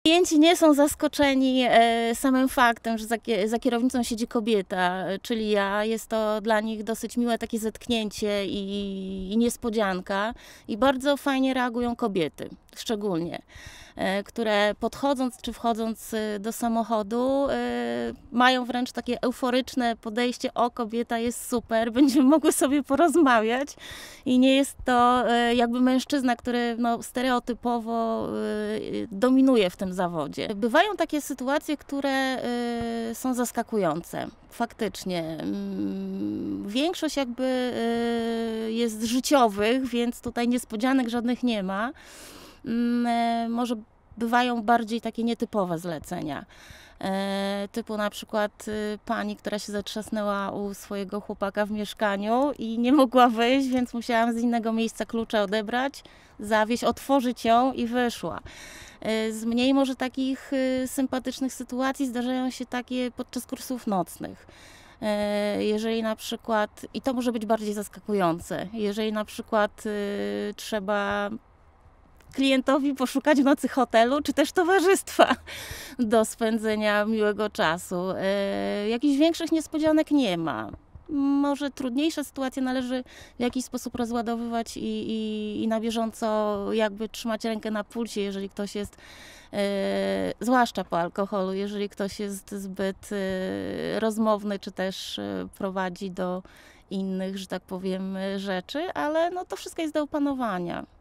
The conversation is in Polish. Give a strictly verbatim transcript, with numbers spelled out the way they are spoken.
Klienci nie są zaskoczeni e, samym faktem, że za, za kierownicą siedzi kobieta, czyli ja. Jest to dla nich dosyć miłe takie zetknięcie i, i niespodzianka. I bardzo fajnie reagują kobiety, szczególnie, e, które podchodząc czy wchodząc do samochodu e, mają wręcz takie euforyczne podejście: o, kobieta jest super, będziemy mogły sobie porozmawiać. I nie jest to e, jakby mężczyzna, który no, stereotypowo e, dominuje w tym zawodzie. Bywają takie sytuacje, które y, są zaskakujące, faktycznie. Większość jakby y, jest życiowych, więc tutaj niespodzianek żadnych nie ma. Y, może bywają bardziej takie nietypowe zlecenia. E, typu na przykład y, pani, która się zatrzasnęła u swojego chłopaka w mieszkaniu i nie mogła wyjść, więc musiałam z innego miejsca klucze odebrać, zawieźć, otworzyć ją i wyszła. E, z mniej może takich y, sympatycznych sytuacji zdarzają się takie podczas kursów nocnych. E, jeżeli na przykład, i to może być bardziej zaskakujące, jeżeli na przykład y, trzeba klientowi poszukać w nocy hotelu, czy też towarzystwa do spędzenia miłego czasu. E, jakichś większych niespodzianek nie ma. Może trudniejsze sytuacje należy w jakiś sposób rozładowywać i, i, i na bieżąco jakby trzymać rękę na pulsie, jeżeli ktoś jest, e, zwłaszcza po alkoholu, jeżeli ktoś jest zbyt e, rozmowny, czy też e, prowadzi do innych, że tak powiem, rzeczy, ale no to wszystko jest do opanowania.